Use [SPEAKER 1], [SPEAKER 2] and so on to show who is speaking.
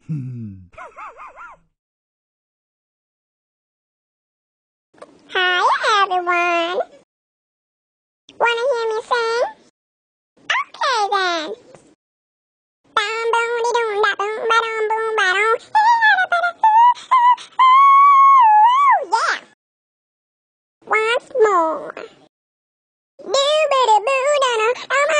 [SPEAKER 1] Hi everyone. Wanna hear me sing? Okay then. Bum boom de doom da boom ba dum boom ba dum. Yeah. Once more. Doo ba da boo da da.